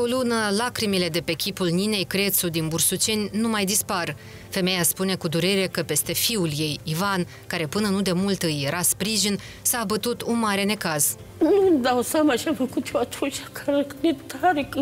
lună, lacrimile de pe chipul Ninei Crețu din Bursăceni nu mai dispar. Femeia spune cu durere că peste fiul ei, Ivan, care până nu de mult îi era sprijin, s-a abătut un mare necaz. Nu-mi dau seama ce am făcut eu atunci, că e tare, că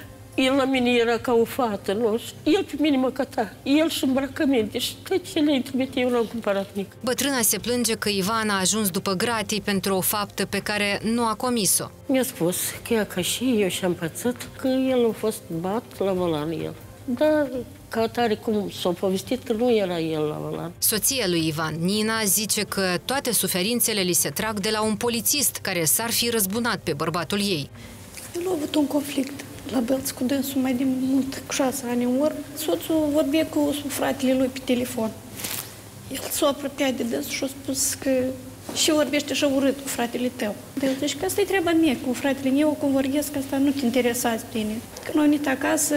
el la mine era ca o fată, nu? El pe mine mă căta, el și îmbrăcăminte și tot ce le-i trimite, eu n-am cumpărat nimic. Bătrâna se plânge că Ivan a ajuns după gratii pentru o faptă pe care nu a comis-o. Mi-a spus că ea ca și eu și-am pățit că el a fost bat la volan el. Dar ca atare cum s-a povestit că nu era el la volan. Soția lui Ivan, Nina, zice că toate suferințele li se trag de la un polițist care s-ar fi răzbunat pe bărbatul ei. El a avut un conflict la Bălț cu dânsul mai de mult, cu 6 ani în urmă. Soțul vorbea cu fratele lui pe telefon. El s-a apropiat de dânsul și a spus că și vorbește așa urât cu fratele tău. El zice că asta e treaba mea cu fratele meu, cum vorbesc, că asta nu te interesează pe tine. Când am venit acasă,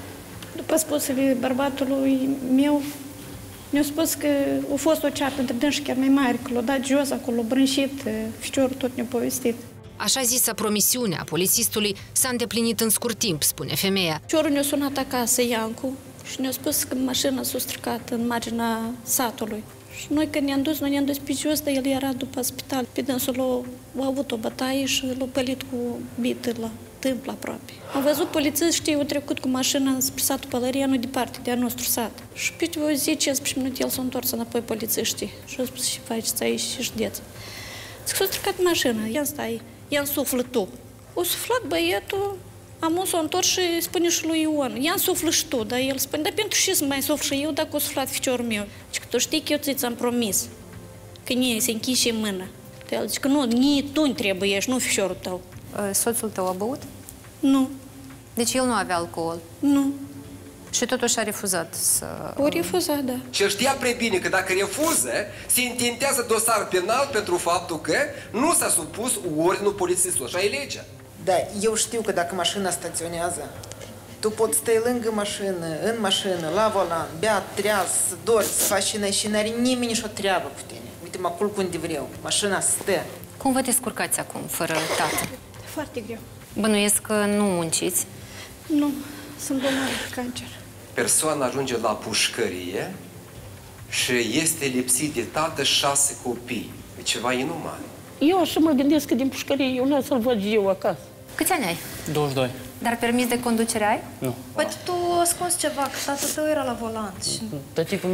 după spusele bărbatului meu, mi-a spus că a fost o ceartă între dâns și chiar mai mare, că l-a dat jos acolo, brânșit, ficiorul tot ne-a povestit. Așa zisa promisiune a polițistului s-a îndeplinit în scurt timp, spune femeia. Ficiorul ne-a sunat acasă, Iancu, și ne-a spus că mașina s-a stricat în marginea satului. Și noi când noi ne-am dus pe jos, dar el era după spital. Pe dânsul a avut o bătaie și l-a pălit cu bită la tâmplă aproape. Am văzut polițiștii, au trecut cu mașina spre satul Pălărianu, departe de a nostru sat. Și pe o 10-15 minute el s-a întors înapoi polițiștii. Și a spus, și faceți aici și știți. Zic, s-a stricat mașina, ia stai, ia însuflă tu. O suflat băietul, am s-a întors și spune și lui Ion, ia însuflă și tu, dar el spune, dar pentru ce să mai însuflă și eu dacă o suflat ficiorul meu? Zic, tu știi că eu ți-am promis că nie se închiși mână. El zice că nu, nie tu-mi trebuie, ești, nu ficiorul tău. Soțul tău a băut? Nu. Deci el nu avea alcool? Nu. Și totuși a refuzat să... O refuzat, da. Și el știa prea bine că dacă refuză, se intentează dosar penal pentru faptul că nu s-a supus ordinul polițistului. Așa e legea. Da, eu știu că dacă mașina staționează, tu poți stai lângă mașină, în mașină, la volan, beat, treaz, să dormi, să faci și n-are nimeni nici o treabă cu tine. Uite, mă culc unde vreau, mașina stă. Cum vă descurcați acum, fără tată? Foarte greu. Bănuiesc că nu munciți? Nu, sunt bolnavă de cancer. Persoana ajunge la pușcărie și este lipsit de tată 6 copii. E ceva inuman. Eu așa mă gândesc că din pușcărie eu n-am să-l văd eu acasă. Câți ani ai? 22. Dar permis de conducere ai? Nu. Păi tu ascunzi ceva, că tatăl tău era la volan. Și... Tăticul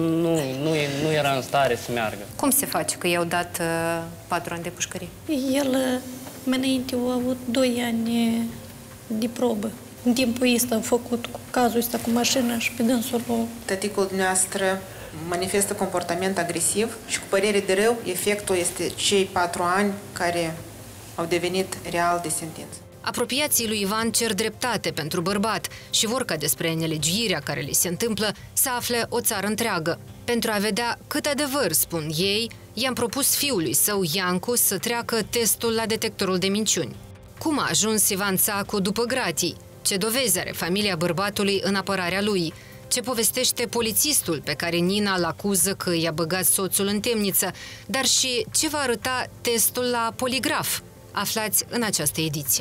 nu era în stare să meargă. Cum se face că i-au dat 4 ani de pușcărie? El, mai înainte, a avut 2 ani de probă. În timpul ăsta a făcut cu cazul ăsta cu mașina și pe dânsul lui. Tăticul dumneavoastră manifestă comportament agresiv și cu părere de rău, efectul este cei 4 ani care au devenit real de sentință. Apropiații lui Ivan cer dreptate pentru bărbat și vor ca despre nelegiuirea care li se întâmplă să afle o țară întreagă. Pentru a vedea cât adevăr spun ei, i-am propus fiului său, Iancu, să treacă testul la detectorul de minciuni. Cum a ajuns Ivan Țacu după gratii? Ce dovezi are familia bărbatului în apărarea lui? Ce povestește polițistul pe care Nina îl acuză că i-a băgat soțul în temniță? Dar și ce va arăta testul la poligraf? Aflați în această ediție.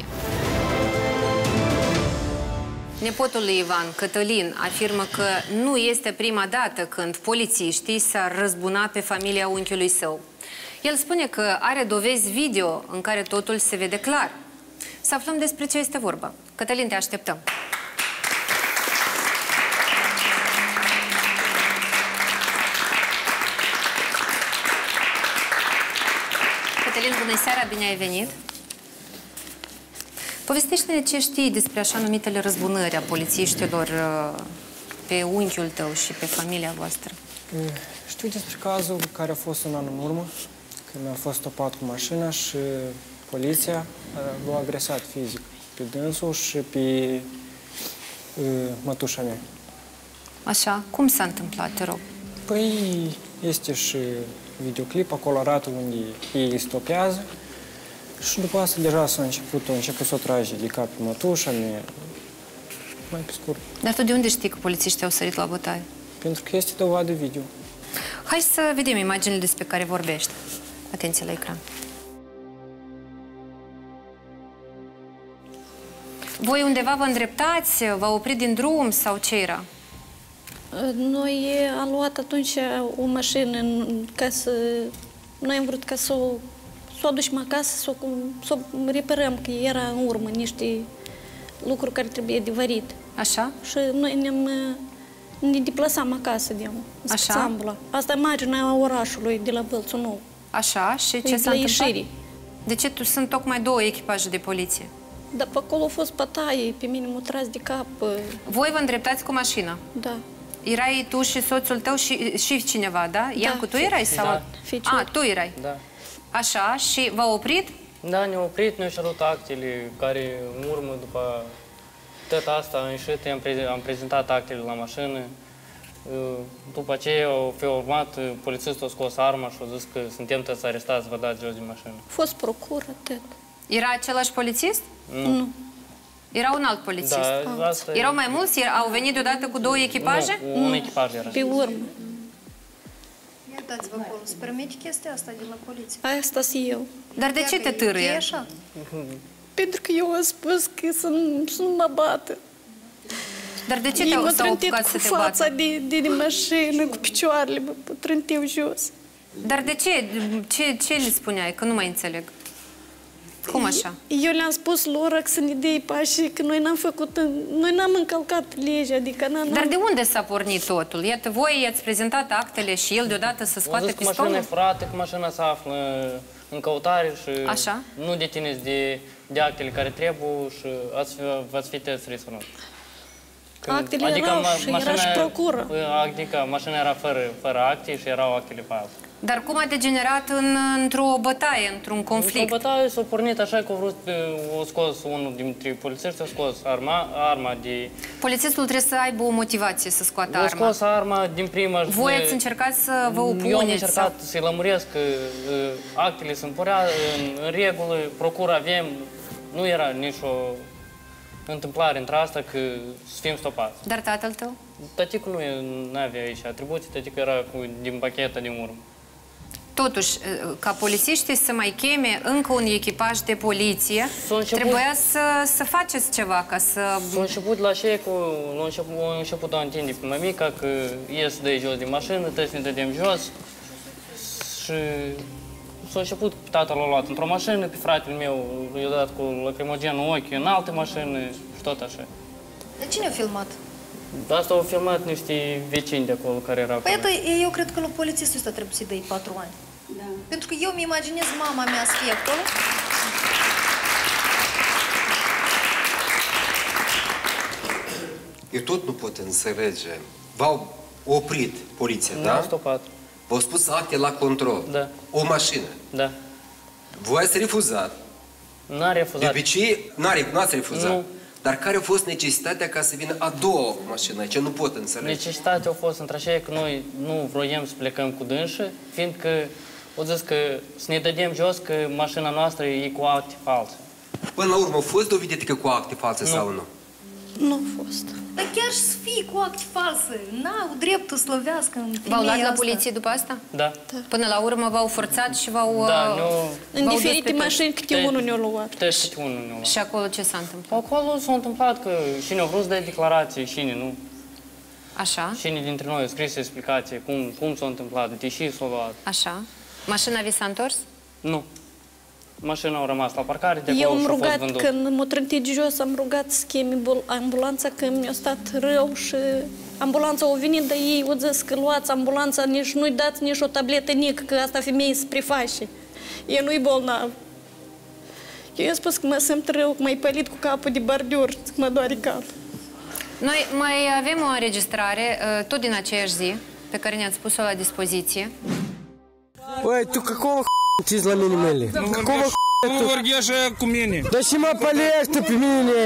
Nepotul lui Ivan, Cătălin, afirmă că nu este prima dată când polițiștii s-ar răzbuna pe familia unchiului său. El spune că are dovezi video în care totul se vede clar. Să aflăm despre ce este vorba. Cătălin, te așteptăm. Cătălin, bună seara, bine ai venit. Povestește-ne ce știi despre așa numitele răzbunări a polițiștilor pe unchiul tău și pe familia voastră. Știu despre cazul care a fost un an în urmă, când a fost topat cu mașina și poliția l-a agresat fizic pe dânsul și pe mătușa mea. Așa, cum s-a întâmplat, te rog? Păi, este și videoclip, acolo arată unde ei îi stopează și după asta deja a început să o trage de cap pe mătușa mea, mai pe scurt. Dar tu de unde știi că polițiștii au sărit la bătaie? Pentru că este dovadă video. Hai să vedem imaginile despre care vorbești. Atenție la ecran. Voi undeva vă îndreptați? V-a oprit din drum sau ce era? Noi am luat atunci o mașină ca să... Noi am vrut ca să o aducem acasă, să o reparăm, că era în urmă niște lucruri care trebuie de varit. Așa? Și noi ne deplasam acasă, Așa? Asta e imaginea orașului de la Bălțul Nou. Așa? Și ce s-a întâmplat? De ce sunt tocmai 2 echipaje de poliție? Dar pe acolo a fost bătaie, pe mine m-a tras de cap. Voi vă îndreptați cu mașina? Da. Erai tu și soțul tău și cineva, da? Iancu, tu erai sau? Da. Tu erai? Da. Așa, și v-a oprit? Da, ne-a oprit, ne-au cerut actele care în urmă, după tot asta, în șâte, am prezentat actele la mașină. După aceea a urmat, polițistul a scos arma și a zis că suntem toți arestați, vă dați jos din mașină. A fost procură, atât. Era același polițist? Nu. Era un alt polițist. Da, asta erau mai mulți? Au venit deodată cu 2 echipaje? Nu, un echipaj era. Pe urmă. Uitați-vă acolo, se permite chestia asta de la poliție. Asta sunt eu. Dar de ce te târâie? E așa? Pentru că eu am spus că să nu mă bată. Dar de ce s-au apucat să te bată? fața de mașină, cu picioarele, mă trânteau jos. Dar de ce? Ce le spuneai? Că nu mai înțeleg. Cum așa? Eu le-am spus lor să ne dea pași, că noi n-am făcut, noi n-am încălcat legea, adică Dar de unde s-a pornit totul? Iată, voi i-ați prezentat actele și el deodată să scoate pistolul? Că mașina e furată, că mașina se află în căutare și așa? Nu dețineți de actele care trebuie și v-ați fi tăți risonat. Actele erau și era și procură. Adică mașina era fără acte și erau actele pe altă. Dar cum a degenerat într-o bătaie, într-un conflict? Într-o bătaie s-a pornit așa că a scos unul dintre polițiști, a scos arma de... Polițistul trebuie să aibă o motivație să scoată arma. A scos arma din prima... Voi ați încercat să vă opuneți? Eu am încercat să-i lămuresc că actele sunt în regulă, procură avem, nu era nicio întâmplare între asta că să fim stopați. Dar tatăl tău? Tăticul nu avea aici atribuții, tăticul era din pacheta din urmă. Totuși, ca polițiștii să mai cheme încă un echipaj de poliție, trebuia să faceți ceva ca să... S-a început la șecul, a început a întinde pe mămica că ies de jos din mașină, trebuie să ne dădem jos și s-a început, tatăl l-a luat într-o mașină, pe fratele meu i-a dat cu lacrimogenul ochi în altă mașină și tot așa. De cine a filmat? Asta au filmat niște vecini de acolo care erau. Păi iată, eu cred că lui polițistul ăsta trebuie să-i dai 4 ani. Da. Pentru că eu mi imaginez mama mea să fie acolo. Eu tot nu pot înțelege. V-au oprit poliția, da? Nu, stopat. V-au spus acte la control. Da. O mașină. Da. Voi ați refuzat. N-a refuzat. De obicei, n-ați refuzat. Nu. Dar care a fost necesitatea ca să vină a doua mașină? Aici nu pot înțelege. Necesitatea a fost între-așa că noi nu vroiam să plecăm cu dânsă, fiindcă au zis că să ne dădem jos că mașina noastră e cu acte false. Până la urmă, a fost dovedit că cu acte false sau nu? Nu a fost. Dar chiar și să fie cu acte false. N-au dreptul să lovească în V-au luat la poliție după asta? Da. Până la urmă v-au forțat și v-au... Da, nu... În diferite mașini câte unul ne-au luat. Câte unul ne-au luat. Și acolo ce s-a întâmplat? Acolo s-a întâmplat că cine a vrut să dea declarație, cine nu. Așa? Cine dintre noi a scris explicație, cum s-a întâmplat, deși s-a luat. Așa. Mașina vi s-a întors? Nu. Mașina a rămas la parcare, de Eu acolo am și a fost rugat, vândut. când m-a trântit jos, am rugat să chemi ambulanța, că mi-a stat rău și ambulanța a venit, dar ei au zis că luați ambulanța, nici nu-i dați nici o tabletă nică, că asta femeie se preface. E nu-i bolnav. Eu i-am spus că mă simt rău, că m-ai pălit cu capul de bordiur, că mă doare cap. Noi mai avem o înregistrare, tot din aceeași zi, pe care ne-ați pus-o la dispoziție. Ой, tu какого ți la mine mele? Какого Nu vorbești cu mine. Da și mă pălești tu pe mine!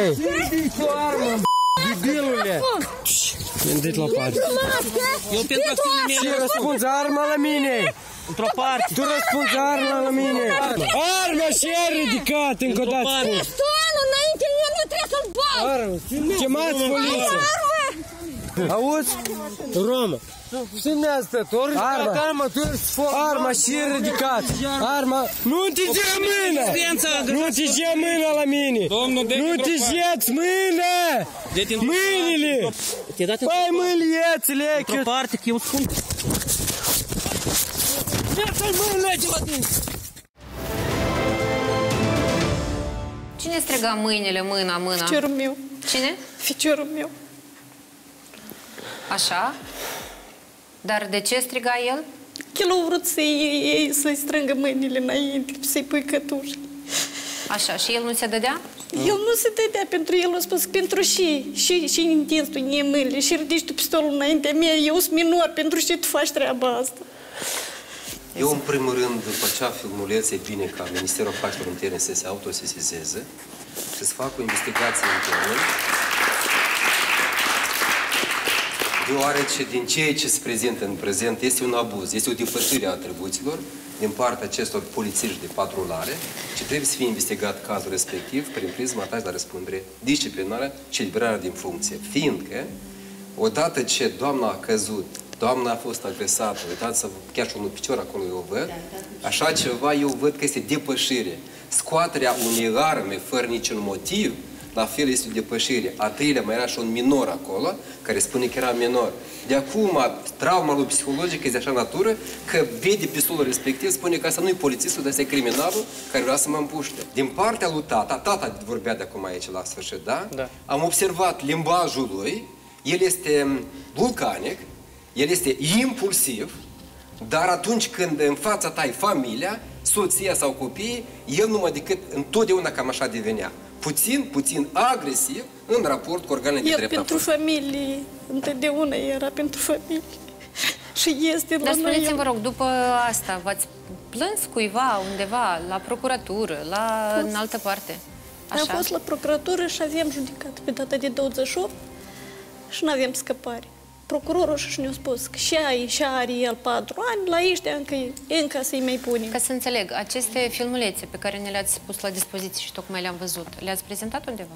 Debilule! Mi-am dat la parte. Eu pentru acțiunile mele... Și răspunzi arma la mine! Într-o parte. Tu răspunzi arma la mine! Arma și e ridicat încă o dată! Pistolul înainte, eu nu trebuie să-l bag! Chemați poliția! Auzi? Roma. Cine a stat? Arma, tu ești foc. Arma și ridicat. Arma. Nu întinge mâna! Nu întinge mâna la mine! Nu întingeți mâna! Mâinile! Păi mâinile, Într-o parte, că eu spun... Ia-ți mâinile de la tine! Cine striga mâinile, mâna? Ficiorul meu. Cine? Ficiorul meu. Așa? Dar de ce striga el? El a vrut să-i strângă mâinile înainte, să-i pui cătuși. Așa, și el nu se dădea? El nu se dădea pentru el, a spus că pentru și întins tu mâinile și ridici tu pistolul înaintea mea, eu sunt minor, pentru ce tu faci treaba asta? Eu, în primul rând, după acea filmuleț, e bine ca Ministerul Afacerilor Interne să se autosesizeze și să facă o investigație internă, deoarece din ceea ce se prezintă în prezent este un abuz, este o depășire a atribuțiilor din partea acestor polițiști de patrulare și trebuie să fie investigat cazul respectiv prin prisma ta de răspundere disciplinară și eliberarea din funcție. Fiindcă, odată ce doamna a căzut, doamna a fost agresată, uitați-vă, chiar și unul picior acolo eu văd, așa ceva eu văd că este depășire. Scoaterea unei arme fără niciun motiv, la fel este o depășire. A treilea mai era și un minor acolo, care spune că era minor. De acum, trauma lui psihologică este de așa natură că vede pistolul respectiv, spune că asta nu e polițistul, dar este criminalul care vrea să mă împuște. Din partea lui tata vorbea de acum aici la sfârșit, da? Da. Am observat limbajul lui, el este vulcanic, el este impulsiv, dar atunci când în fața ta e familia, soția sau copiii, el numai decât întotdeauna cam așa devenea. Puțin agresiv în raport cu organele de drept. El pentru familie, întotdeauna era pentru familie. Și este la noi. Dar spuneți-mi, vă rog, după asta, v-ați plâns cuiva undeva, la procuratură, în altă parte? Așa? Am fost la procuratură și aveam judecat pe data de 28 și nu aveam scăpare. Procurorul și ne-a spus că și are el 4 ani, la ăștia încă să-i mai punem. Ca să înțeleg, aceste filmulețe pe care ne le-ați pus la dispoziție și tocmai le-am văzut, le-ați prezentat undeva?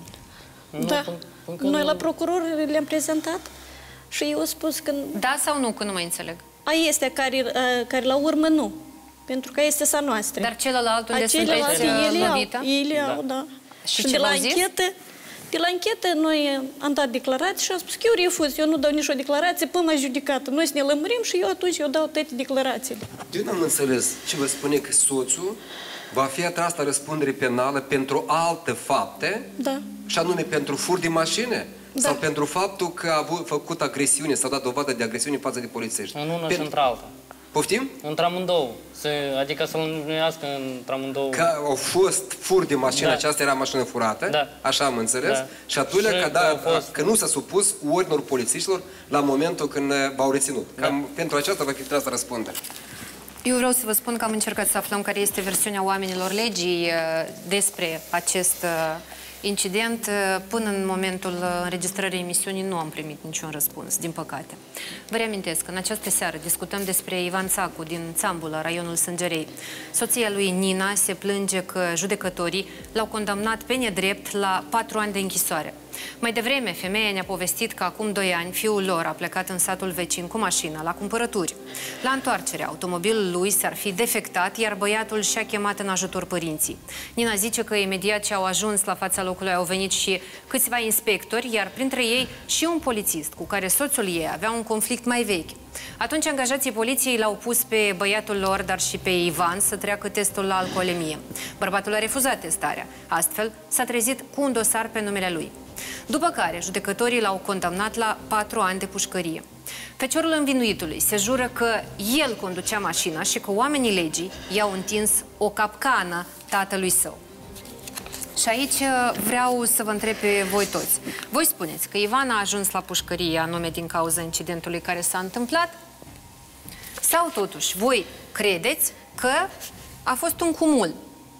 Da. Noi la procuror le-am prezentat și eu am spus că... Da sau nu, că nu mai înțeleg? A este care la urmă nu, pentru că este sa noastră. Dar celălalt unde sunteți lovită? Ele au, da. Și ce v-au zis? De la închetă noi am dat declarații și am spus că eu refuz, eu nu dau nicio declarație până la judecată. Noi să ne lămurim și eu atunci dau toate declarațiile. Eu n-am înțeles ce vă spune că soțul va fi atras la răspundere penală pentru alte fapte, da. Și anume pentru furt de mașină, da. Sau pentru faptul că a făcut agresiune, s-a dat dovadă de agresiune față de polițiști. În una și într-alta. Poftim? Într-amândouă. Adică să-l înnuiască într-amândouă. Că au fost fur de mașină, da. Aceasta era mașină furată, da. Așa am înțeles, da. Și atunci că nu s-a supus ordinilor polițiștilor la momentul când v-au reținut. Da. Cam pentru aceasta va fi tras la răspundere. Eu vreau să vă spun că am încercat să aflăm care este versiunea oamenilor legii despre acest incident. Până în momentul înregistrării emisiunii nu am primit niciun răspuns, din păcate. Vă reamintesc că în această seară discutăm despre Ivan Țacu din Țambula, raionul Sângerei. Soția lui Nina se plânge că judecătorii l-au condamnat pe nedrept la 4 ani de închisoare. Mai devreme, femeia ne-a povestit că acum 2 ani fiul lor a plecat în satul vecin cu mașina la cumpărături. La întoarcere, automobilul lui s-ar fi defectat, iar băiatul și-a chemat în ajutor părinții. Nina zice că imediat ce au ajuns la fața locului au venit și câțiva inspectori, iar printre ei și un polițist cu care soțul ei avea un conflict mai vechi. Atunci angajații poliției l-au pus pe băiatul lor, dar și pe Ivan, să treacă testul la alcoolemie. Bărbatul a refuzat testarea. Astfel, s-a trezit cu un dosar pe numele lui. După care, judecătorii l-au condamnat la 4 ani de pușcărie. Feciorul învinuitului se jură că el conducea mașina și că oamenii legii i-au întins o capcană tatălui său. Și aici vreau să vă întreb pe voi toți. Voi spuneți că Ivan a ajuns la pușcărie anume din cauza incidentului care s-a întâmplat? Sau totuși, voi credeți că a fost un cumul?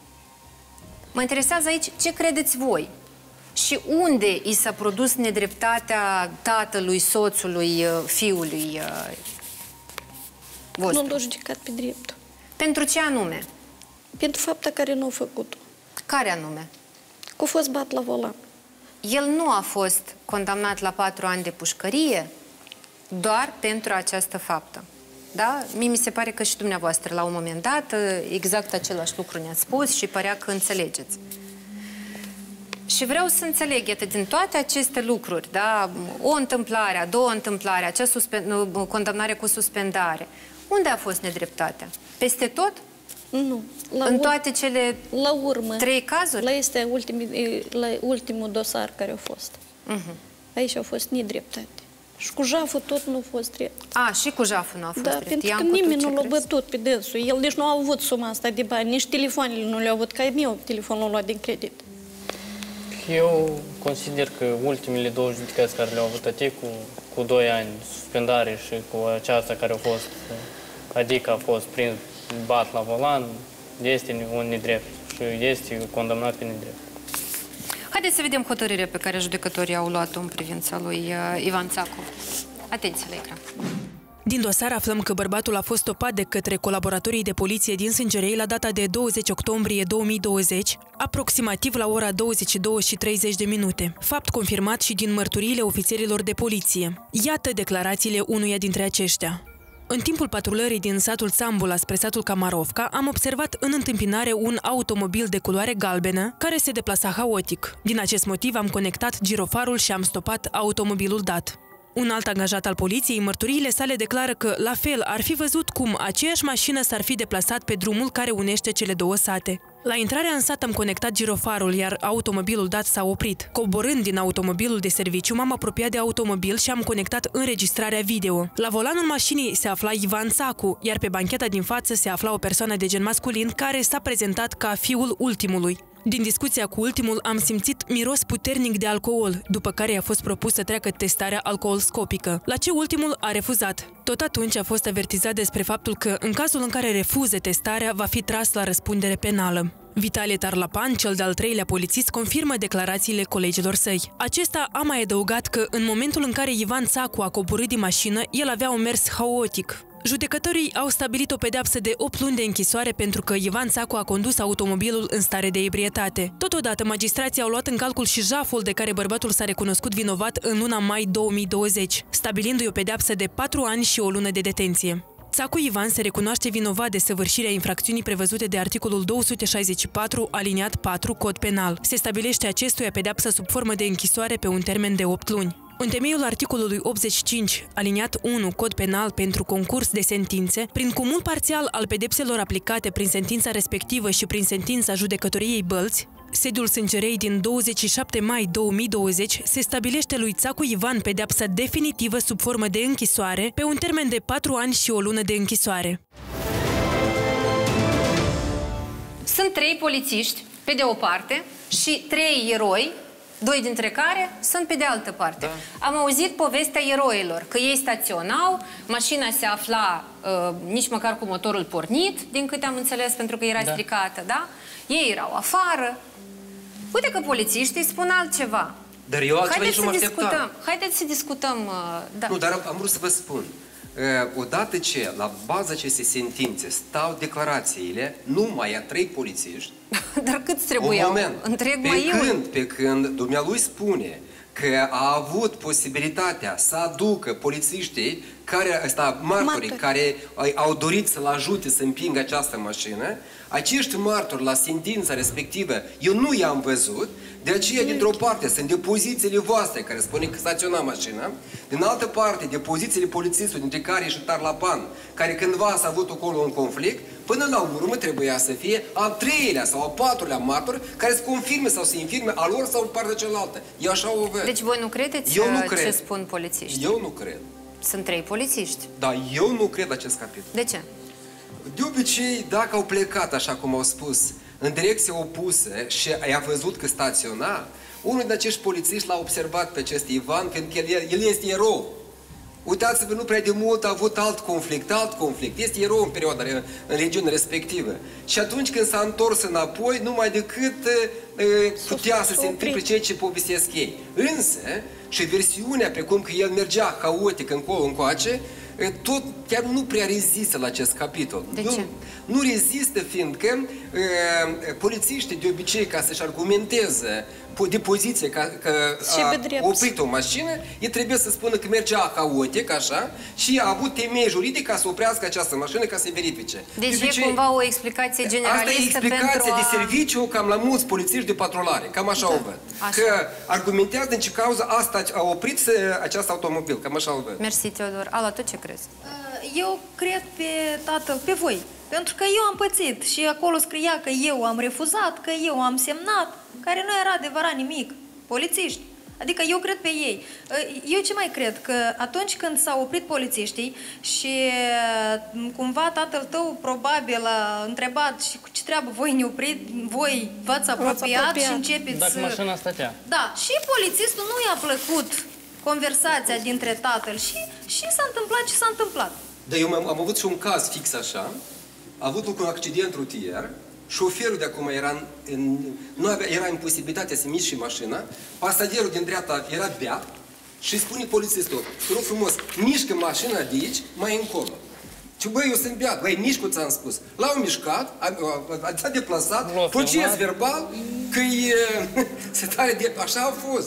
Mă interesează aici ce credeți voi. Și unde i s-a produs nedreptatea tatălui, soțului, fiului vostru? Nu l-a judecat pe drept. Pentru ce anume? Pentru fapta care nu a făcut-o. Care anume? Că a fost bat la volan. El nu a fost condamnat la 4 ani de pușcărie? doar pentru această faptă. Da? Mie mi se pare că și dumneavoastră, la un moment dat, exact același lucru ne-ați spus și părea că înțelegeți. Și vreau să înțeleg, iată, din toate aceste lucruri, da? O întâmplare, a doua întâmplare, acea condamnare cu suspendare, unde a fost nedreptatea? Peste tot? Nu. În toate cele la urmă, 3 cazuri? Este ultimul dosar care a fost. Aici a fost nedreptate. Și cu jaful tot nu a fost drept. Și cu jaful nu a fost drept. Pentru că nimeni nu l-a bătut pe dânsul. El nici nu a avut suma asta de bani, nici telefoanele nu le-au avut, ca meu telefonul luat din credit. Eu consider că ultimele 2 judecați care le-au avut cu 2 ani suspendare și cu aceasta care a fost, adică a fost prins bat la volan, este un nedrept și este condamnat pe nedrept. Haideți să vedem hotărârea pe care judecătorii au luat-o în privința lui Ivan Țacu. Atenție la ecran. Din dosar aflăm că bărbatul a fost stopat de către colaboratorii de poliție din Sângerei la data de 20 octombrie 2020, aproximativ la ora 22:30, fapt confirmat și din mărturiile ofițerilor de poliție. Iată declarațiile unuia dintre aceștia. În timpul patrulării din satul Țambula spre satul Camarovca, am observat în întâmpinare un automobil de culoare galbenă care se deplasa haotic. Din acest motiv am conectat girofarul și am stopat automobilul dat. Un alt angajat al poliției, în mărturiile sale, declară că, la fel, ar fi văzut cum aceeași mașină s-ar fi deplasat pe drumul care unește cele 2 sate. La intrarea în sat am conectat girofarul, iar automobilul dat s-a oprit. Coborând din automobilul de serviciu, m-am apropiat de automobil și am conectat înregistrarea video. La volanul mașinii se afla Ivan Țacu, iar pe bancheta din față se afla o persoană de gen masculin care s-a prezentat ca fiul ultimului. Din discuția cu ultimul am simțit miros puternic de alcool, după care i-a fost propus să treacă testarea alcool-scopică, la ce ultimul a refuzat. Tot atunci a fost avertizat despre faptul că, în cazul în care refuze testarea, va fi tras la răspundere penală. Vitalie Tarlapan, cel de-al 3-lea polițist, confirmă declarațiile colegilor săi. Acesta a mai adăugat că, în momentul în care Ivan Țacu a coborât din mașină, el avea un mers haotic. Judecătorii au stabilit o pedeapsă de 8 luni de închisoare pentru că Ivan Țacu a condus automobilul în stare de ebrietate. Totodată, magistrații au luat în calcul și jaful de care bărbatul s-a recunoscut vinovat în luna mai 2020, stabilindu-i o pedeapsă de 4 ani și o lună de detenție. Țacu Ivan se recunoaște vinovat de săvârșirea infracțiunii prevăzute de articolul 264, aliniat 4, Cod Penal. Se stabilește acestuia pedeapsă sub formă de închisoare pe un termen de 8 luni. În temeiul articolului 85, aliniat 1, Cod Penal pentru concurs de sentințe, prin cumul parțial al pedepselor aplicate prin sentința respectivă și prin sentința judecătoriei Bălți, sediul Sângerei din 27 mai 2020, se stabilește lui Țacu Ivan pedeapsa definitivă sub formă de închisoare pe un termen de 4 ani și o lună de închisoare. Sunt 3 polițiști, pe de o parte, și 3 eroi, 2 dintre care sunt pe de altă parte. Da. Am auzit povestea eroilor, că ei staționau, mașina se afla nici măcar cu motorul pornit, din câte am înțeles, pentru că era stricată, da? Ei erau afară. Uite că polițiștii spun altceva. Dar eu altceva nici nu mă așteptam. Haideți să discutăm. Da. Nu, dar am vrut să vă spun. Odată ce la baza acestei sentințe stau declarațiile numai a 3 polițiști. Dar cât trebuiau? Un moment. Întreg pe când dumnealui spune că a avut posibilitatea să aducă polițiștii martorii care au dorit să-l ajute să împingă această mașină, acești martori la sentința respectivă eu nu i-am văzut, de aceea, dintr-o parte, sunt depozițiile voastre care spune că staționa mașina, din altă parte, depozițiile polițistului, dintre care și Tarlapan, care cândva s-a avut acolo un conflict, până la urmă trebuia să fie al 3-lea sau al 4-lea martor care să confirme sau să infirme a lor sau partea cealaltă. Eu așa o văd. Deci voi nu credeți ce spun polițiștii? Eu nu cred. Sunt 3 polițiști. Da, eu nu cred acest capitol. De ce? De obicei, dacă au plecat, așa cum au spus, în direcție opusă și i-a văzut că staționa, unul din acești polițiști l-a observat pe acest Ivan, pentru că el este erou. Uitați-vă, nu prea de mult a avut alt conflict. Este erou în perioada, în regiunea respectivă. Și atunci când s-a întors înapoi, numai decât putea să se întâmple ceea ce povestesc ei. Însă, și versiunea, precum că el mergea haotic încolo-încoace, tot chiar nu prea rezistă la acest capitol. De ce? Nu rezistă fiindcă polițiștii de obicei, ca să-și argumenteze de poziție, că a oprit o mașină, el trebuie să spună că mergea haotic, așa, și a avut temei juridic ca să oprească această mașină, ca să verifice. Deci e cumva o explicație generalistă. Asta e explicația de serviciu cam la mulți polițiști de patrulare, cam așa o văd. Că argumentează din ce cauză asta a oprit acest automobil, cam așa o văd. Mersi, Teodor. Ala, tu ce crezi? Eu cred pe tatăl, pe voi. Pentru că eu am pățit și acolo scria că eu am refuzat, că eu am semnat, care nu era adevărat nimic. Polițiști. Adică eu cred pe ei. Eu ce mai cred? Că atunci când s-au oprit polițiștii și cumva tatăl tău probabil a întrebat și cu ce treabă voi ne oprit, voi v-ați apropiat și începeți... Dacă mașina stătea. Da, și polițistul nu i-a plăcut conversația dintre tatăl și s-a întâmplat ce s-a întâmplat. Dar eu am avut și un caz fix așa. A avut un accident rutier, șoferul de acum era în posibilitatea să miște mașina, pasagerul din dreapta era beat și spune polițistul, te rog frumos, mișcă mașina de aici, mai încolo. Și băi, eu sunt beat, băi, mișcă, ți-am spus. L-au mișcat, s-a deplasat, proces verbal, că e setare de... Așa a fost.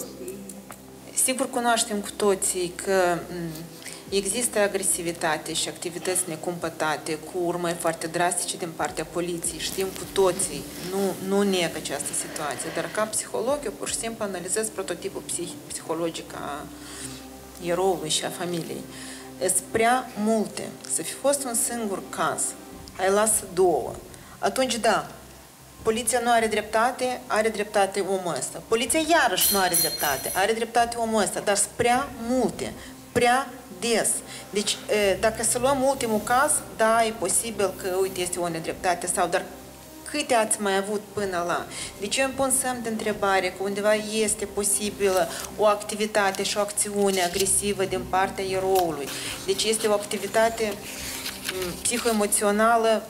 Sigur cunoaștem cu toții că există agresivitate și activități necumpătate cu urmări foarte drastice din partea poliției. Știm cu toții, nu neg această situație, dar ca psiholog eu pur și simplu analizez prototipul psihologic a eroului și a familiei. Sunt prea multe. Să fi fost un singur caz, ai lasă două. Atunci da, poliția nu are dreptate omul ăsta. Poliția iarăși nu are dreptate omul ăsta, dar sunt prea multe, prea des. Deci, dacă să luăm ultimul caz, da, e posibil că, uite, este o nedreptate sau, dar câte ați mai avut până la? Deci eu îmi pun semn de întrebare că undeva este posibilă o activitate și o acțiune agresivă din partea eroului. Deci este o activitate psihoemoțională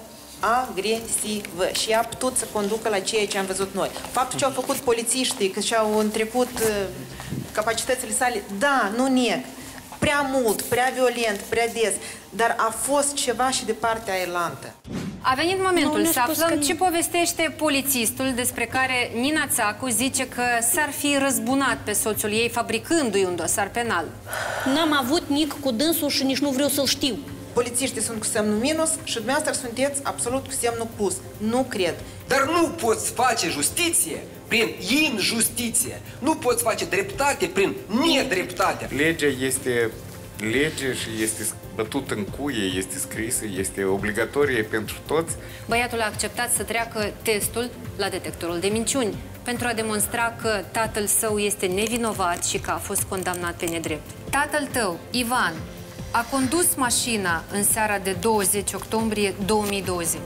agresivă și a putut să conducă la ceea ce am văzut noi. Faptul ce au făcut polițiștii, că și-au întrecut capacitățile sale, da, nu neg. Prea mult, prea violent, prea des, dar a fost ceva și de partea ailantă. A venit momentul să aflăm ce povestește polițistul despre care Nina Țacu zice că s-ar fi răzbunat pe soțul ei fabricându-i un dosar penal. N-am avut nic cu dânsul și nici nu vreau să-l știu. Polițiștii sunt cu semnul minus și dumneavoastră sunteți absolut cu semnul plus. Nu cred. Dar nu poți face justiție prin injustiție. Nu poți face dreptate prin nedreptate. Legea este lege și este bătută în cuie, este scrisă, este obligatorie pentru toți. Băiatul a acceptat să treacă testul la detectorul de minciuni pentru a demonstra că tatăl său este nevinovat și că a fost condamnat pe nedrept. Tatăl tău, Ivan, a condus mașina în seara de 20 octombrie 2020.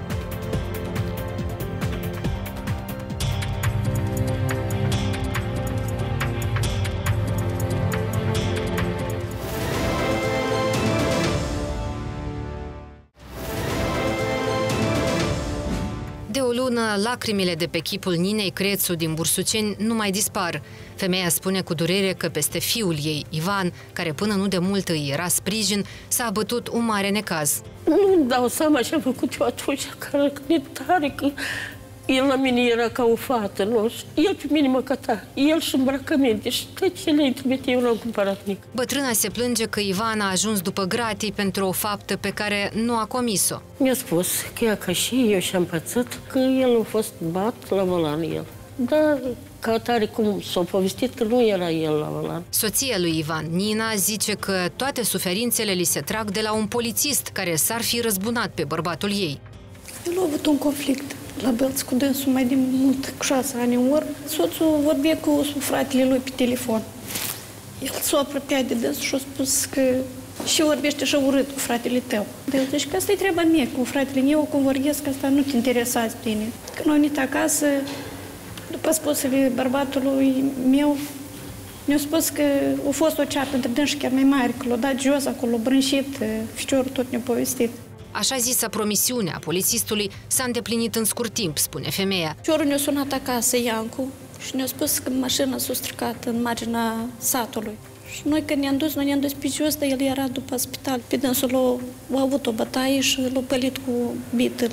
De o lună, lacrimile de pe chipul Ninei Crețu din Bursuceni nu mai dispar. Femeia spune cu durere că peste fiul ei, Ivan, care până nu de mult îi era sprijin, s-a abătut un mare necaz. Nu-mi dau seama ce am făcut eu atunci, că răcnit tare, că el la mine era ca o fată, nu? El pe mine mă căta, el și îmbrăcăminte și tot ce le-ai trimite, eu n-am cumpărat nimic. Bătrâna se plânge că Ivan a ajuns după gratii pentru o faptă pe care nu a comis-o. Mi-a spus că ea ca și eu și-am pățit, că el a fost bat la volan el. Dar ca atare cum s-a povestit că nu era el la volan. Soția lui Ivan, Nina, zice că toate suferințele li se trag de la un polițist care s-ar fi răzbunat pe bărbatul ei. El a avut un conflict la Bălți cu dânsul mai de mult, cu 6 ani în urmă. Soțul vorbea cu fratele lui pe telefon. El s-a apropiat de dânsul și a spus că și vorbește și urât cu fratele tău. El zice că asta e treaba mea cu fratele meu, cum vorbesc, că asta nu te interesează pe tine. Când am venit acasă, după spusele bărbatului meu, mi-a spus că a fost o ceartă între dâns și chiar mai mare, că l-a dat jos acolo, brânșit, ficiorul tot ne-a povestit. Așa zisa promisiune a polițistului s-a îndeplinit în scurt timp, spune femeia. Ficiorul ne-a sunat acasă, Iancu, și ne-a spus că mașina s-a stricat în marginea satului. Și noi când ne-am dus, pe jos, dar el era după spital. Pe dânsul a avut o bătaie și l-a pălit cu bită la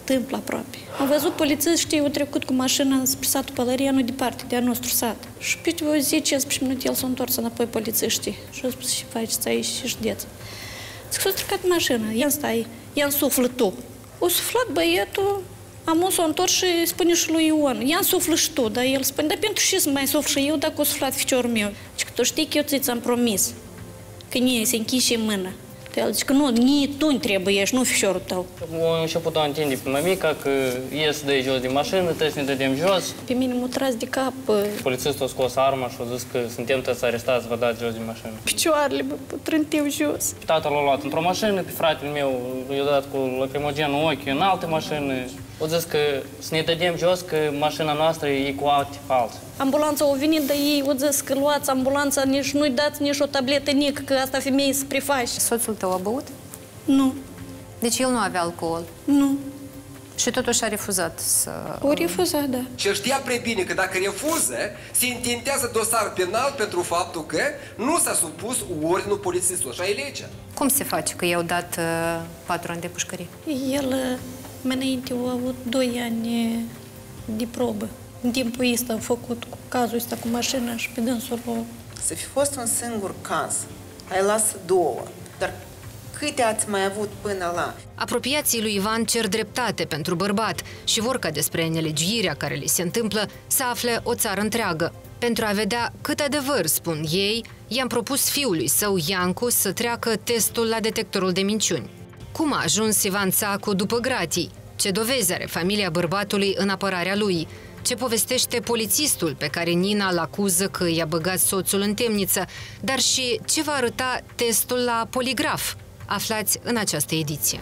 întâmplă aproape. Am văzut polițiștii au trecut cu mașina spre satul Pălăria, nu departe de a nostru sat. Și pe o 10-15 minute el s-a întors înapoi polițiștii și a spus, ce faceți aici și știți. Zic, s-a stricat mașina, ia stai, ia suflă tu. O suflat băietul, s-a întors și spune și lui Ion, ia suflă și tu, dar el spune, dar pentru ce să mai sufl și eu dacă o suflat ficiorul meu? Zic, că tu știi că eu ți-am promis că nie se închiși mâna. El zice că nu, nici tu nu trebuie, ești, nu fișorul tău. Am început a întinde pe mămica că ies de jos din mașină, trebuie să ne dădem jos. Pe mine m-a tras de cap. Polițistul a scos arma și a zis că suntem toți arestați, vă dați jos din mașină. Picioarele mă trânteau jos. Tatăl l-a luat într-o mașină, pe fratele meu i-a dat cu lacrimogenul în ochi în altă mașină. A zis că să ne dădem jos, că mașina noastră e cu alte false. Ambulanța a venit, dar ei au zis că luați ambulanța, nici nu-i dați nici o tabletă nică, că asta femeie se preface. Soțul tău a băut? Nu. Deci el nu avea alcool? Nu. Și totuși a refuzat să... O refuzat, da. Și știa prea bine că dacă refuză, se intentează dosar penal pentru faptul că nu s-a supus ordinul polițistului. Așa e legea. Cum se face că i-au dat 4 ani de pușcărie? El, mai înainte, a avut 2 ani de probă. În timpul ăsta a făcut cu cazul ăsta cu mașina și pe dânsul o... Să fi fost un singur caz, ai lasă 2, dar câte ați mai avut până la... Apropiații lui Ivan cer dreptate pentru bărbat și vor ca despre nelegiuirea care li se întâmplă să afle o țară întreagă. Pentru a vedea cât adevăr spun ei, i-am propus fiului său, Iancu, să treacă testul la detectorul de minciuni. Cum a ajuns Ivan Țacu după gratii? Ce dovezi are familia bărbatului în apărarea lui? Ce povestește polițistul pe care Nina îl acuză că i-a băgat soțul în temniță? Dar și ce va arăta testul la poligraf? Aflați în această ediție.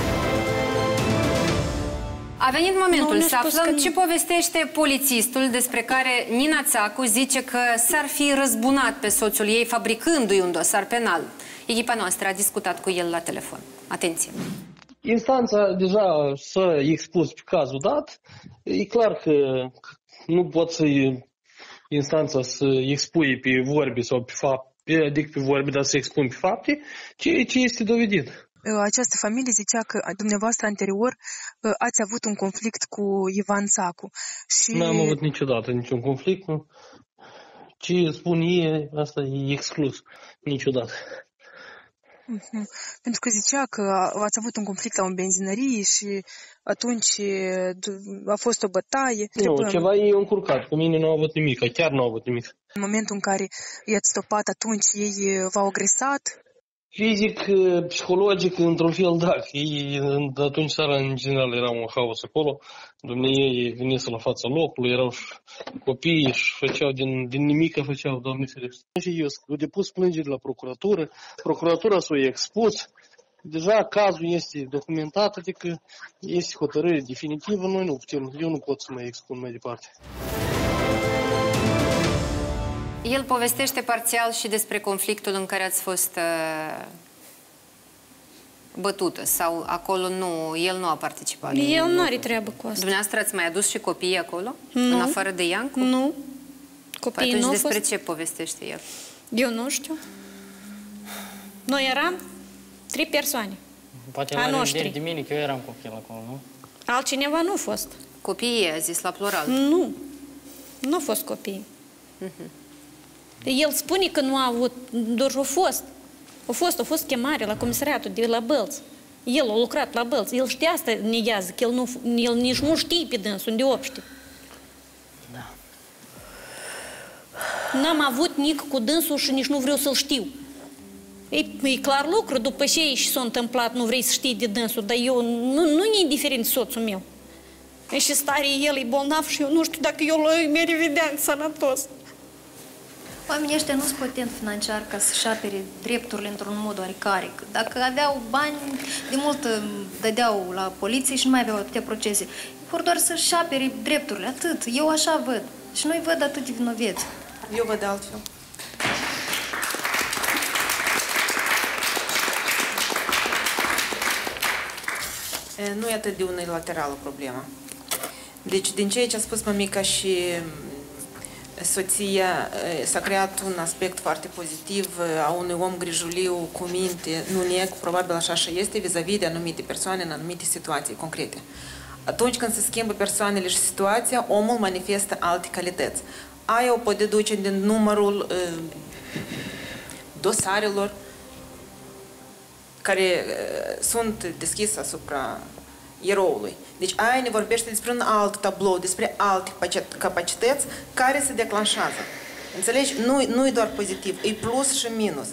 A venit momentul să aflăm ce povestește polițistul despre care Nina Țacu zice că s-ar fi răzbunat pe soțul ei fabricându-i un dosar penal. Echipa noastră a discutat cu el la telefon. Atenție! Instanța deja s-a expus pe cazul dat. E clar că nu pot să instanța să expui pe vorbe sau pe fapte, adică pe vorbe, dar să expun pe fapte, ce este dovedit. Această familie zicea că dumneavoastră anterior ați avut un conflict cu Ivan Țacu. Și... N-am avut niciodată niciun conflict. Nu. Ce spun ei, asta e exclus. Niciodată. Pentru că zicea că ați avut un conflict la o benzinărie și atunci a fost o bătaie. Nu, ceva e încurcat. Cu mine nu au avut nimic, chiar nu au avut nimic. În momentul în care i-ați stopat, atunci ei v-au agresat? Fizic, psihologic, într-un fel, da. Ei, atunci seara, în general, era un haos acolo. Dumnezeu veniseră la fața locului, erau copii și făceau din nimic, făceau, Doamne ferește. Și eu am depus plângeri la procuratură, procuratura s-a expus. Deja cazul este documentat, adică este hotărâre definitivă, noi nu putem, eu nu pot să mai expun mai departe. El povestește parțial și despre conflictul în care ați fost bătută sau acolo nu, el nu a participat. El nu are treabă cu asta. Dumneavoastră ați mai adus și copiii acolo? Nu. În afară de Iancu? Nu. Copiii atunci nu despre fost... ce povestește el? Eu nu știu. Noi eram 3 persoane. Poate la noștri. De mine că eu eram copil acolo, nu? Altcineva nu a fost. Copiii, a zis la plural. Nu. Nu a fost copii. El spune că nu a avut, doar a fost chemare la comisariatul de la Bălți. El a lucrat la Bălți. El știa asta, neghează, că el nici nu știe pe dânsul, unde opște. Da. N-am avut nic cu dânsul și nici nu vreau să-l știu. E clar lucru, după ce și s-a întâmplat, nu vrei să știi de dânsul, dar eu nu-i indiferent soțul meu. E și stare, el e bolnav și eu nu știu dacă eu l-o revedeam sănătos. Oamenii ăștia nu sunt potent financiar ca să-și apere drepturile într-un mod oarecare. Dacă aveau bani, de mult dădeau la poliție și nu mai aveau atâtea procese. Vor doar să-și apere drepturile, atât. Eu așa văd. Și nu-i văd atât de vinoveți. Eu văd altfel. Nu e atât de unilaterală problema. Deci, din ceea ce a spus mămica și soția, s-a creat un aspect foarte pozitiv a unui om grijuliu cu minte, nu neg, probabil așa și este, vis-a-vis de anumite persoane în anumite situații concrete. Atunci când se schimbă persoanele și situația, omul manifestă alte calități. Aia o poate deduce din numărul dosarelor care sunt deschise asupra eroului. Deci aia ne vorbește despre un alt tablou, despre alte capacități care se declanșează. Înțelegi? Nu e doar pozitiv, e plus și minus.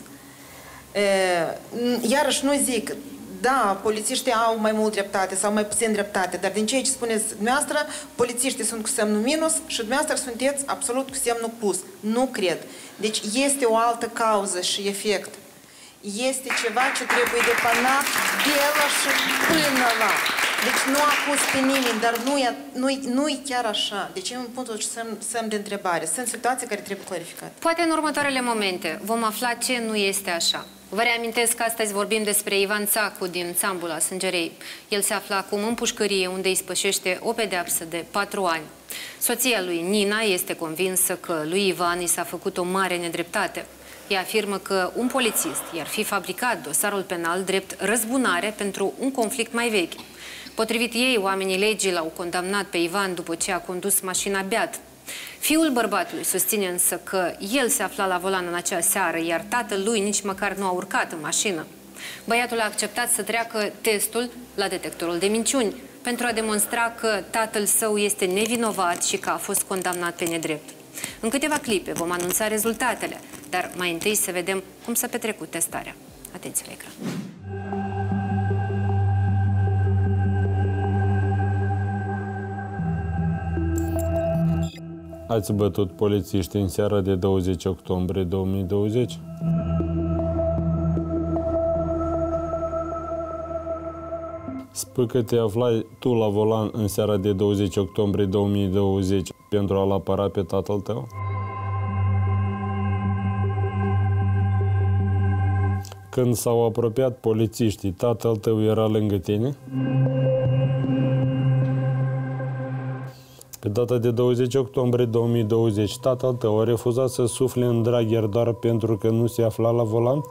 Iarăși nu zic, da, polițiștii au mai mult dreptate sau mai puțin dreptate, dar din ceea ce spuneți dumneavoastră, polițiștii sunt cu semnul minus și dumneavoastră sunteți absolut cu semnul plus. Nu cred. Deci este o altă cauză și efect. Este ceva ce trebuie depanat de la și până la. Deci nu acuz pe nimeni, dar nu e chiar așa. Deci e un punct de semn de întrebare. Sunt situații care trebuie clarificate. Poate în următoarele momente vom afla ce nu este așa. Vă reamintesc că astăzi vorbim despre Ivan Țacu din Țambula, Sângerei. El se află acum în pușcărie, unde îi spășește o pedeapsă de 4 ani. Soția lui, Nina, este convinsă că lui Ivan i s-a făcut o mare nedreptate. Ea afirmă că un polițist i-ar fi fabricat dosarul penal drept răzbunare pentru un conflict mai vechi. Potrivit ei, oamenii legii l-au condamnat pe Ivan după ce a condus mașina beat. Fiul bărbatului susține însă că el se afla la volan în acea seară, iar tatăl lui nici măcar nu a urcat în mașină. Băiatul a acceptat să treacă testul la detectorul de minciuni pentru a demonstra că tatăl său este nevinovat și că a fost condamnat pe nedrept. În câteva clipe vom anunța rezultatele, dar mai întâi să vedem cum s-a petrecut testarea. Atenție la ecran! Ați bătut polițiști în seara de 20 octombrie 2020? Spui că te aflai tu la volan în seara de 20 octombrie 2020 pentru a-l apăra pe tatăl tău? Când s-au apropiat polițiștii, tatăl tău era lângă tine? Pe data de 20 octombrie 2020, tatăl tău a refuzat să sufle în dragher doar pentru că nu se afla la volan?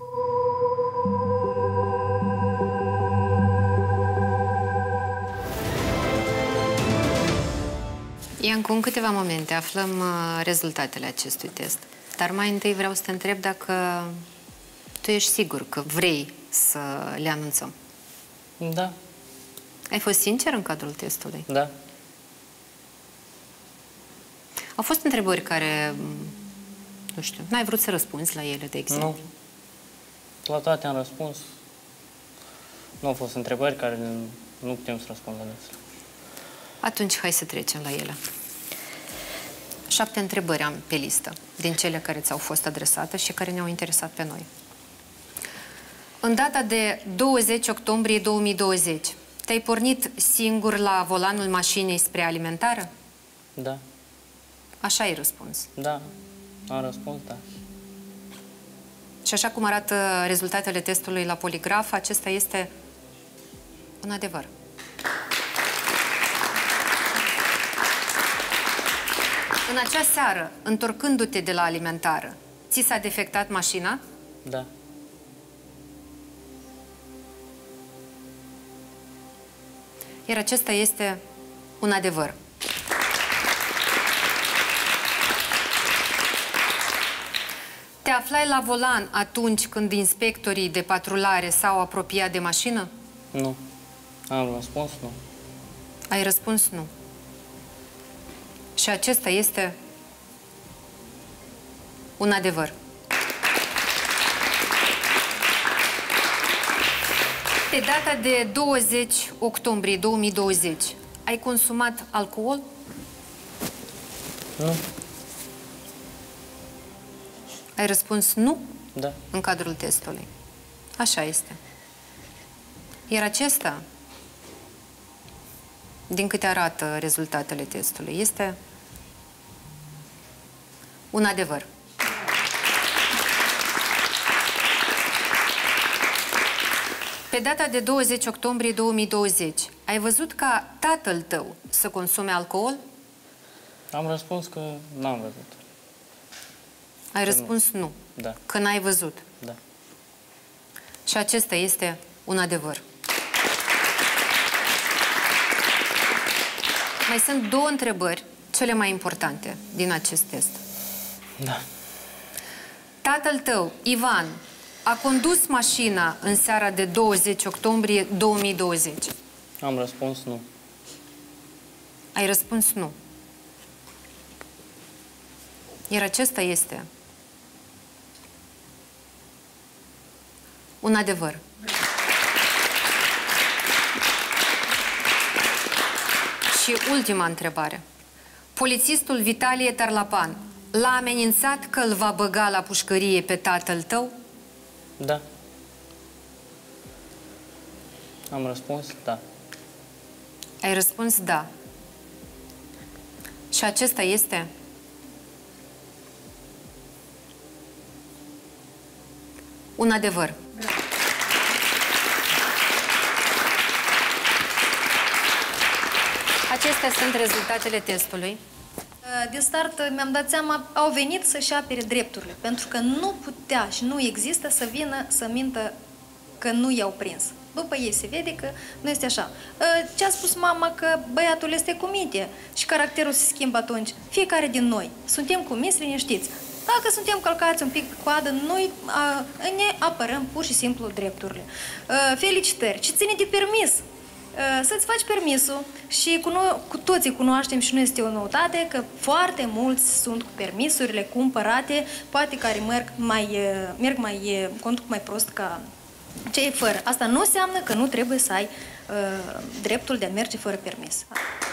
Iancu, în câteva momente aflăm rezultatele acestui test. Dar mai întâi vreau să te întreb dacă tu ești sigur că vrei să le anunțăm. Da. Ai fost sincer în cadrul testului? Da. Au fost întrebări care, nu știu, n-ai vrut să răspunzi la ele, de exemplu? Nu. La toate am răspuns. Nu au fost întrebări care nu putem să răspundem la ele. Atunci, hai să trecem la ele. 7 întrebări am pe listă, din cele care ți-au fost adresate și care ne-au interesat pe noi. În data de 20 octombrie 2020, te-ai pornit singur la volanul mașinii spre alimentară? Da. Așa ai răspuns? Da, am răspuns, da. Și așa cum arată rezultatele testului la poligraf, acesta este un adevăr. În acea seară, întorcându-te de la alimentară, ți s-a defectat mașina? Da. Iar acesta este un adevăr. Te aflai la volan atunci când inspectorii de patrulare s-au apropiat de mașină? Nu. Am răspuns nu. Ai răspuns nu. Și acesta este un adevăr. Pe data de 20 octombrie 2020, ai consumat alcool? Nu. Ai răspuns nu? Da. În cadrul testului. Așa este. Iar acesta, din câte arată rezultatele testului, este un adevăr. Pe data de 20 octombrie 2020, ai văzut ca tatăl tău să consume alcool? Am răspuns că n-am văzut. Ai răspuns nu. Da. Că n-ai văzut. Da. Și acesta este un adevăr. Mai sunt două întrebări, cele mai importante din acest test. Da. Tatăl tău, Ivan, a condus mașina în seara de 20 octombrie 2020? Am răspuns nu. Ai răspuns nu. Iar acesta este un adevăr. Și ultima întrebare. Polițistul Vitalie Tarlapan l-a amenințat că îl va băga la pușcărie pe tatăl tău? Da. Am răspuns da. Ai răspuns da. Și acesta este un adevăr. Acestea sunt rezultatele testului. De start mi-am dat seama, au venit să-și apere drepturile, pentru că nu putea și nu există să vină să mintă că nu i-au prins. După ei se vede că nu este așa. Ce a spus mama, că băiatul este cu minte și caracterul se schimbă atunci. Fiecare din noi suntem cuminți, liniștiți. Dacă suntem călcați un pic pe coadă, noi ne apărăm pur și simplu drepturile. Felicitări! Ce ține de permis? Să-ți faci permisul și cu toții cunoaștem și nu este o noutate că foarte mulți sunt cu permisurile cumpărate, poate care conduc mai prost ca cei fără. Asta nu înseamnă că nu trebuie să ai dreptul de a merge fără permis.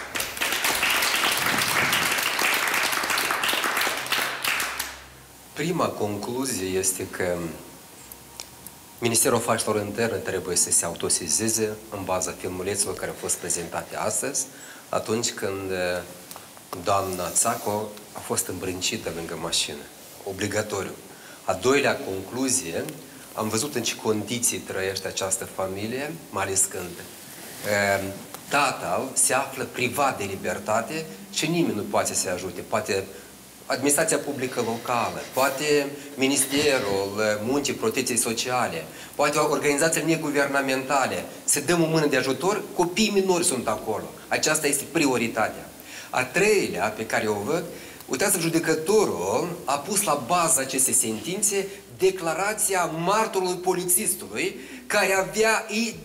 Prima concluzie este că Ministerul Afacerilor Interne trebuie să se autosizeze în baza filmulețelor care au fost prezentate astăzi, atunci când doamna Țaco a fost îmbrâncită lângă mașină. Obligatoriu. A doilea concluzie, am văzut în ce condiții trăiește această familie, mai ales când tatăl se află privat de libertate și nimeni nu poate să-i ajute. Poate administrația publică locală, poate Ministerul Muncii, Protecției Sociale, poate organizațiile neguvernamentale. Să dăm o mână de ajutor, copiii minori sunt acolo. Aceasta este prioritatea. A treilea, pe care o văd, uitați-vă, judecătorul a pus la baza acestei sentințe declarația martorului polițistului, care avea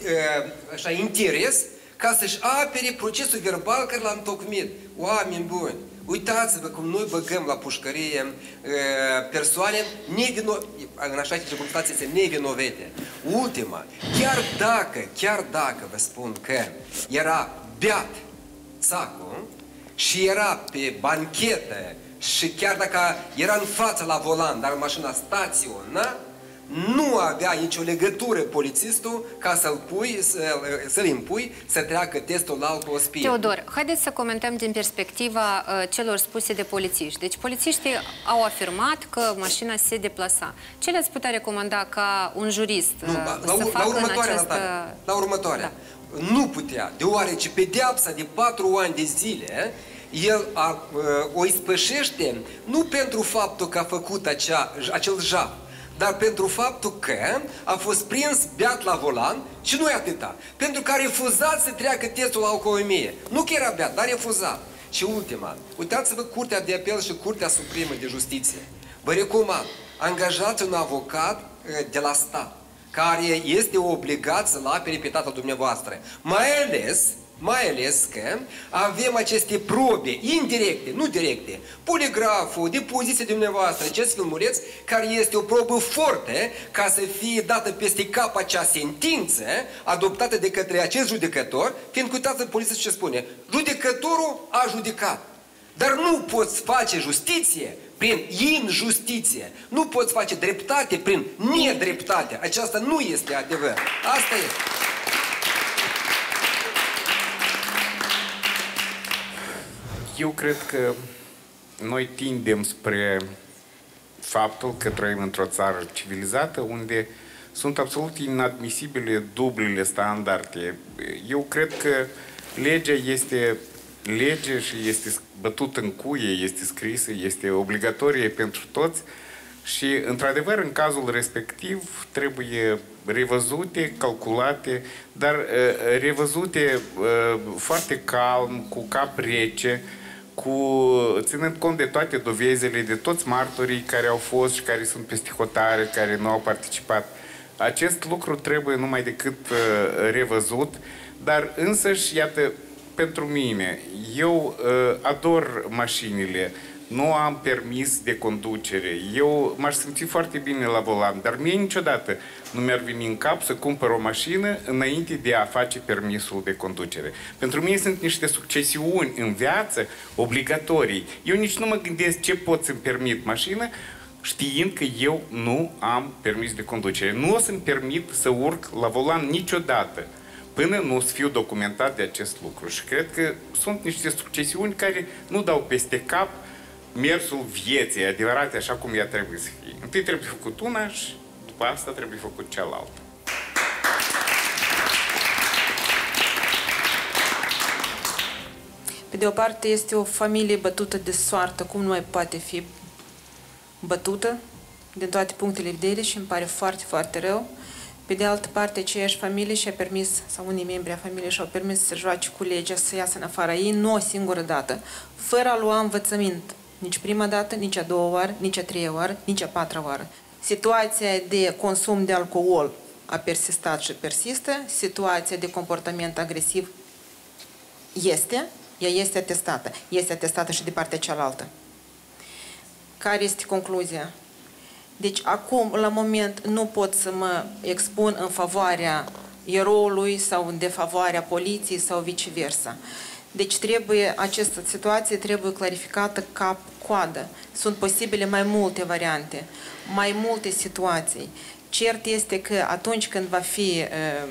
interes ca să-și apere procesul verbal care l-a întocmit. Oameni buni, uitați-vă cum noi băgăm la pușcărie persoane în așa circunstanțe este nevinovete. Ultima, chiar dacă vă spun că era beat Țacu și era pe banchetă și chiar dacă era în față la volan, dar mașina staționa, nu avea nicio legătură polițistul ca să-l impui să treacă testul la alcospir. Teodor, haideți să comentăm din perspectiva celor spuse de polițiști. Deci polițiștii au afirmat că mașina se deplasa. Ce le-ați putea recomanda ca un jurist să facă în această... La următoarea. Da. Nu putea, deoarece pedeapsa de 4 ani de zile el o ispășește nu pentru faptul că a făcut acel jaf, dar pentru faptul că a fost prins beat la volan și nu e atâta. Pentru că a refuzat să treacă testul la alcoolemie. Nu că era beat, dar a refuzat. Și ultima, uitați-vă Curtea de Apel și Curtea Supremă de Justiție. Vă recomand, angajați un avocat de la stat, care este obligat să-l apere pe tatăl dumneavoastră. Mai ales că avem aceste probe indirecte, nu directe, poligraful, depoziția dumneavoastră, acest filmuleț, care este o probă forte ca să fie dată peste cap acea sentință adoptată de către acest judecător, fiindcă uitați-vă poliția ce spune, judecătorul a judecat, dar nu poți face justiție prin injustiție, nu poți face dreptate prin nedreptate. Aceasta nu este adevăr. Asta este. Eu cred că noi tindem spre faptul că trăim într-o țară civilizată unde sunt absolut inadmisibile dublele standarde. Eu cred că legea este lege și este bătută în cuie, este scrisă, este obligatorie pentru toți, Și, într-adevăr, în cazul respectiv, trebuie revăzute, calculate, dar revăzute foarte calm, cu cap rece, ținând cont de toate dovezile, de toți martorii care au fost și care sunt peste hotare, care nu au participat. Acest lucru trebuie numai decât revăzut, dar însăși, iată, pentru mine, eu ador mașinile, nu am permis de conducere, eu m-aș simți foarte bine la volan, dar mie niciodată nu mi-ar veni în cap să cumpăr o mașină înainte de a face permisul de conducere. Pentru mine sunt niște succesiuni în viață obligatorii. Eu nici nu mă gândesc ce pot să-mi permit mașină, știind că eu nu am permis de conducere. Nu o să-mi permit să urc la volan niciodată, până nu o să fiu documentat de acest lucru. Și cred că sunt niște succesiuni care nu dau peste cap mersul vieții adevărate așa cum ea trebuie să fie. Întâi trebuie făcut una și după asta trebuie făcut cealaltă. Pe de o parte este o familie bătută de soartă, cum nu mai poate fi bătută din toate punctele de vedere și îmi pare foarte, foarte rău. Pe de altă parte, aceeași familie și-a permis, sau unii membri a familiei și-au permis să joace cu legea, să iasă în afara ei, nu o singură dată, fără a lua învățământ. Nici prima dată, nici a doua oară, nici a treia oară, nici a patra oară. Situația de consum de alcool a persistat și persistă, situația de comportament agresiv ea este atestată. Este atestată și de partea cealaltă. Care este concluzia? Deci acum, la moment, nu pot să mă expun în favoarea eroului sau în defavoarea poliției sau viceversa. Deci această situație trebuie clarificată cap-coadă. Sunt posibile mai multe variante, mai multe situații. Cert este că atunci când va fi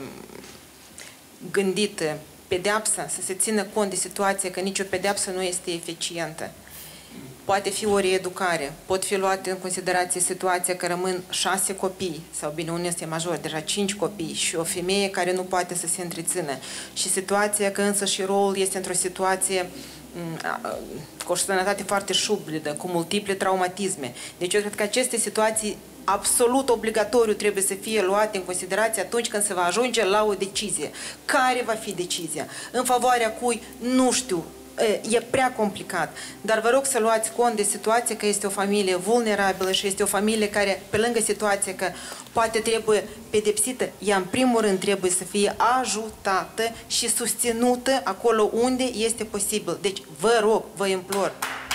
gândită pedeapsa, să se țină cont de situație că nicio pedeapsă nu este eficientă. Poate fi o reeducare, pot fi luate în considerație situația că rămân 6 copii, sau bine, unul este major, deja 5 copii și o femeie care nu poate să se întrețină. Și situația că însă și rolul este într-o situație cu o sănătate foarte șubredă, cu multiple traumatisme. Deci eu cred că aceste situații absolut obligatoriu trebuie să fie luate în considerație atunci când se va ajunge la o decizie. Care va fi decizia? În favoarea cui? Nu știu. E prea complicat, dar vă rog să luați cont de situație că este o familie vulnerabilă și este o familie care, pe lângă situație că poate trebuie pedepsită, ea în primul rând trebuie să fie ajutată și susținută acolo unde este posibil. Deci vă rog, vă implor.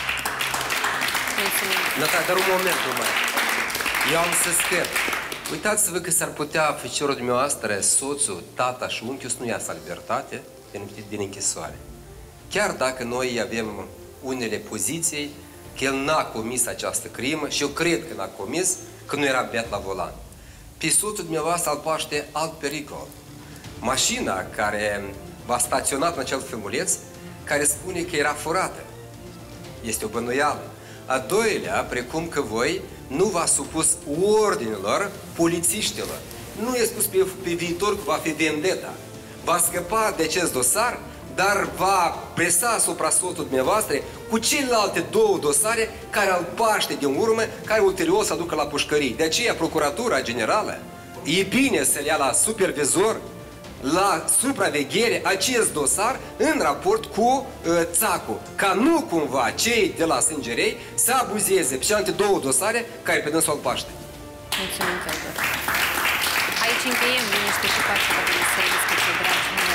Dar un moment numai. Eu am să scăp. Uitați-vă că s-ar putea oficerul dumneavoastră, soțul, tata și unchiul să nu iasă la libertate din închisoare. Chiar dacă noi avem unele poziții că el n-a comis această crimă și eu cred că n-a comis, că nu era beat la volan. Pe soțul dumneavoastră îl paște alt pericol. Mașina care v-a staționat în acel filmuleț, care spune că era furată. Este o bănuială. A doilea, precum că voi nu v-a supus ordinelor polițiștilor. Nu e spus pe viitor că va fi vendeta. Va scăpa de acest dosar, dar va presa asupra soțului dumneavoastră cu celelalte 2 dosare care îl paște din urmă, care ulterior să aducă la pușcării. De aceea, Procuratura Generală e bine să le ia la supervizor, la supraveghere acest dosar în raport cu țacul, ca nu cumva cei de la Sângerei să abuzeze pe celelalte 2 dosare care pe dânsul îl paște. Mulțumim, Teodor. Aici încheiem liniște și pace, vă să discuție, dragi.